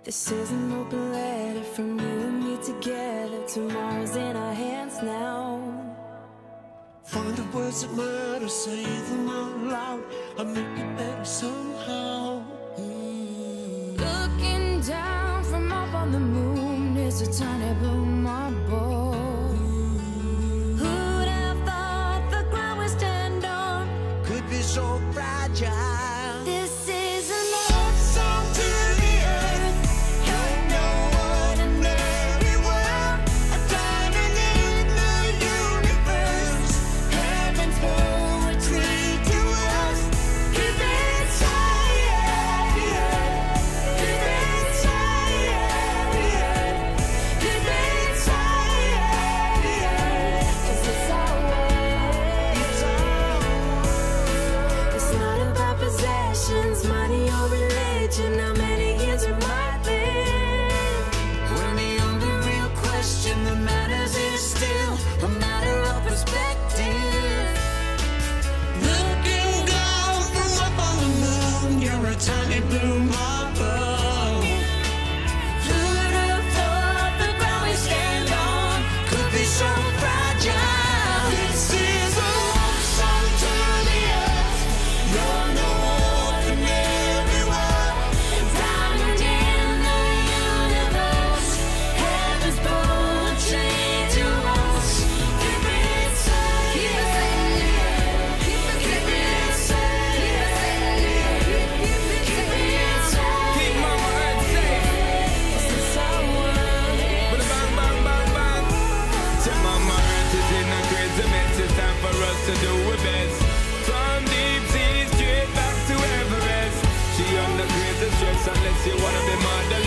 This is an open letter from you and me together. Tomorrow's in our hands now. Find the words that matter, say them out loud. I'll make it better somehow. Looking down from up on the moon is a tiny blue marble. Who'd have thought the ground would stand on Could be so fragile. This is a love song to the earth. You're no ordinary world, a diamond in the universe. Heaven's poetry to us. Keep it higher, keep it higher, keep it higher. 'Cause it's our world. It's not about possessions, money or religion. How many years we might live. When the only real question that matters is still a matter of perspective. Looking down from up on the moon, you're a tiny blue marble. Who'd have thought the ground we stand on Could be so fragile. This is a love song to the earth. You're no ordinary world. diamond in the universe. Heaven's poetry to us. Keep it safe, keep it safe, keep it safe, keep it safe. Keep my heart safe. It's our world. Bang, bang, bang, bang. Till mama earth is in a crazy mess. It's time for us to do our best. From deep sea straight back to Everest. She on the crazy stress unless you wanna be mother